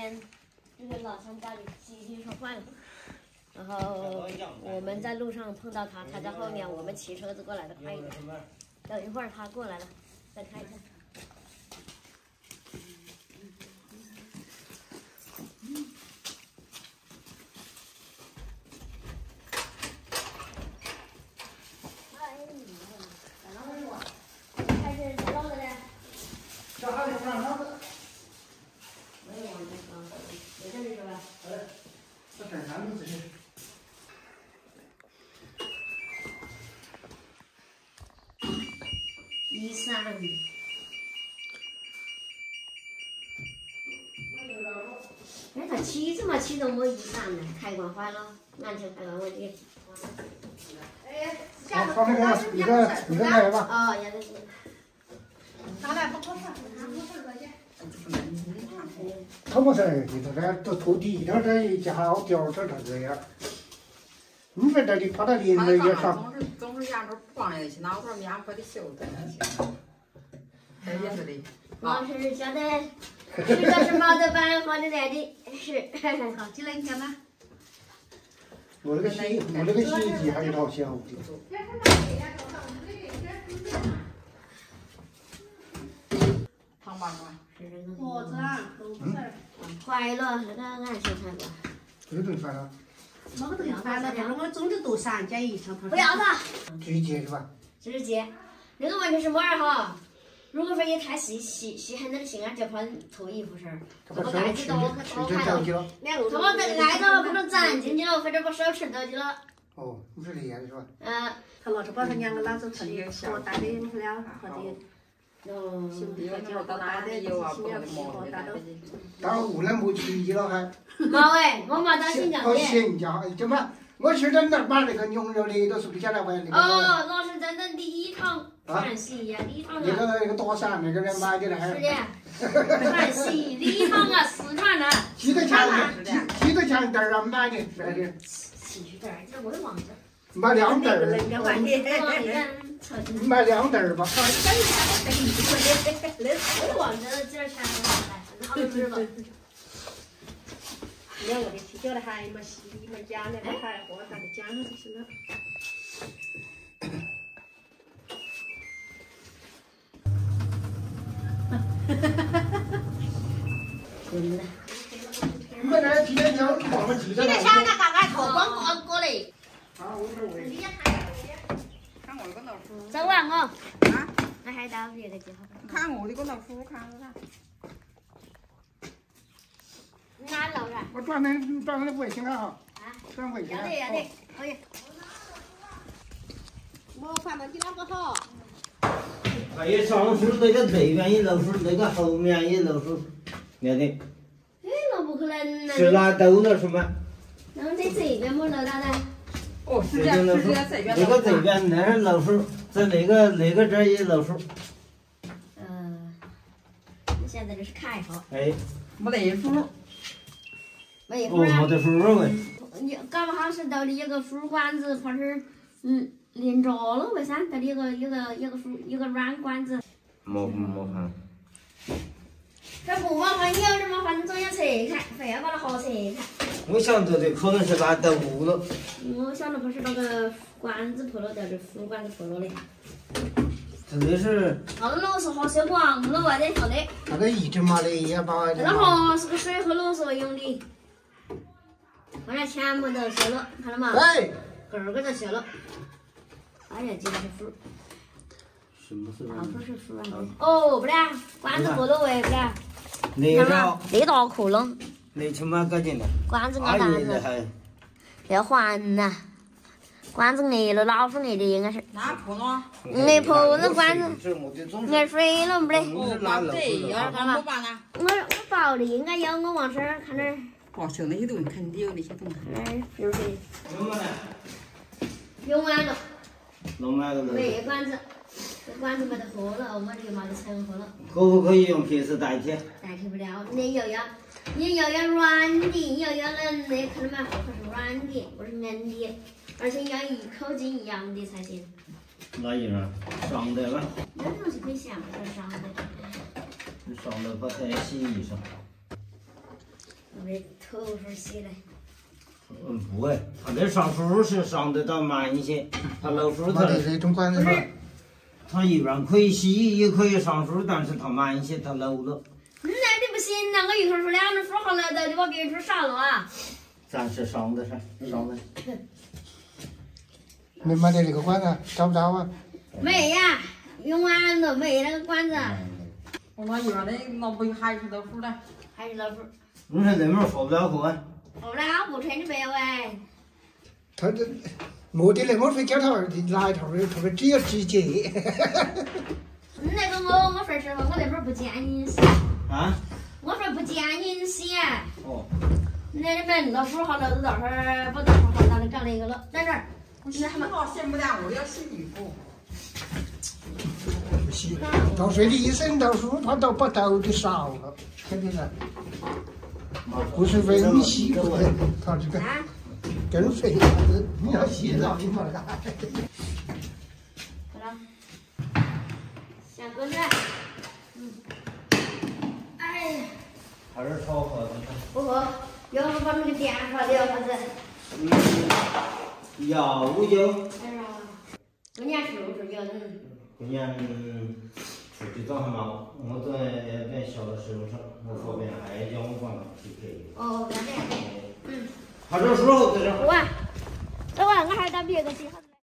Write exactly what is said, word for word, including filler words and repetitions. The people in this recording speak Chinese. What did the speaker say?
天就是老乡家里洗衣机说坏了，然后我们在路上碰到他，他在后面，我们骑车子过来的快一点。等一会儿他过来了，再看一看。开始在弄了嘞。 小孩子上上子。 没有往这上，在这里是吧？ 哎，这上上子去。 雨伞。哎，他起怎么起都没雨伞呢？开关坏了，安全开关问题。 哎， 放放那个一个一个来吧。 哦，也得是。 咱俩不合适，俺不合适去。 他不是里头这都拖地，他这一家好吊这这这样。你说这里跑到里面也上。 总是总是沿着逛来去，哪头面坡的修在那去。这也是的。 老师教的，是这是毛的板好的来的，是。 好，进来你看吧。 我那个洗我那个洗衣机还一套香的。 汤吧是是这个。 脖子啊，都不是。 坏了，那个俺修才过。 这顿饭了。 没个东西坏了，但是我总的都三件衣裳。 不要它。 直接是吧？ 直接。那个问题是么儿哈？如果说一太细细细很多的细，俺就怕脱衣服事儿。这个袋子都我可脱开了，他把这个挨着不能粘进去了，或者把手吃到去了。 哦，你是这样的是吧？ 嗯。 他老是把他两个拿走去，我带的不了，或者。 哦。 因为那会儿到哪里有啊，不能摸的。 到湖南没去意了还。 没喂，我没到新疆去。 哦，新疆，怎么？我是在那把那个牛肉的都是不晓得玩那个。 哦，老是在那礼堂传习呀，礼堂啊。 那个那个多山那个人买的那还。 是的，传习礼堂啊，四川啊。 几个钱？几几个钱袋儿啊买的那个？ 几十袋儿，这我也忘记了。 买两袋儿。买两袋儿吧。 我也忘记了几点钱了，好多日吧。 你看我的踢脚的还没洗，没夹那个海货，咱就夹上就行了。 真的。 你们那今天叫你忘了记得了。 今天下那刚刚脱光光过来。 啊，我这位。 看我个老鼠。 走啊我。 啊？ 那还到别个地方。 看我的个老鼠，看着看。 哪楼啊？ 我转那转那卫星啊哈。 啊。 转卫星。 要得要得，可以。 我反正比那个好。 他一上树那个这边一露树，那个后面一露树，对的。 哎，那不可能呐。 是拿兜了是吗？ 那我在这边没露到的。 哦，是这是这这边。 那个这边那是露树，在那个那个这儿也露树。 嗯。现在这是开号。 哎。 没得数。 没一会儿啊。 哦，没得数喂。 你搞不好是到底有个水管子，或者是嗯。连着了，为啥？这里有个有个有个书有个软管子。 没没看。 这不麻烦，有点麻烦，你总要拆开，非要把它合拆开。 我想着这可能是拿兜了。 我想着不是那个管子破了掉，这输管子破了的。 这是。 那个螺丝好修光了，外头好的。 那个一直嘛的也把。 那个好是个水和螺丝用的，后来全部都修了，看到吗？ 哎。 个个都修了。哎呀，这个是fruit。 什么是？ 啊，不是fruit。哦，不然，管子破了喂，不然。 那个。 那大窟窿。 那起码搞定了。 管子挨烂了。要换呐。管子挨了，老鼠挨的应该是。 哪破了？ 挨破了管子。挨水了没得？ 哦，把这样干嘛办呢？ 我我包的应该有，我往这儿看那儿。 哦，修那些东西肯定有那些东西。 哎，是不是？ 用完了。 用完了。 弄完了。 没管子，这管子没得货了，我们就没得存货了。 可不可以用皮丝代替？ 代替不了，你又要，你又要软的，又要硬的，看到没？可是软的，不是硬的，而且要一口径一样的才行。 哪一样？上的吧？ 那东西可以想不上的。 上的把在洗衣上。 被头发洗的。 嗯，不哎，他这上水是上得到慢一些，他漏水它这种管子嘛， 它一边可以洗，也可以上水，但是它慢一些，它漏了。 那你不行呐，我一会儿说两个水好了的，就把别处上了啊。 咱是上的噻，上的。 没买的那个管子找不着啊？ 没呀，用完了没那个管子。 我那院的那不还是漏水的？ 还是漏水。 你说这门说不了货啊？ 我俩不穿你白喂。 他这没得那么费脚头儿，拿一头儿，特别只要直接。 那个我我说实话，我那边不建议你洗。 啊？ 我说不建议你洗。 哦。 那你们到时候好了，到时候不到时候好了，整那个了，在这儿。 洗好洗不了，我要洗衣服。 不洗，到水里一伸到水，它都把头给烧了，肯定是。不是为你洗过的，它这个更费啥子？你要洗澡你嘛干？ 好了，下锅子。嗯。哎呀。 还是炒喝的。 不喝，要不把那个电话聊啥子？ 嗯，要五九。 哎呀，过年是不是要人？ 过年出去找他妈，我在在小的时候上，我后边还叫我帮他去陪。 哦，那这样。嗯。 他这时候在这。 我，等会我还打别个电话。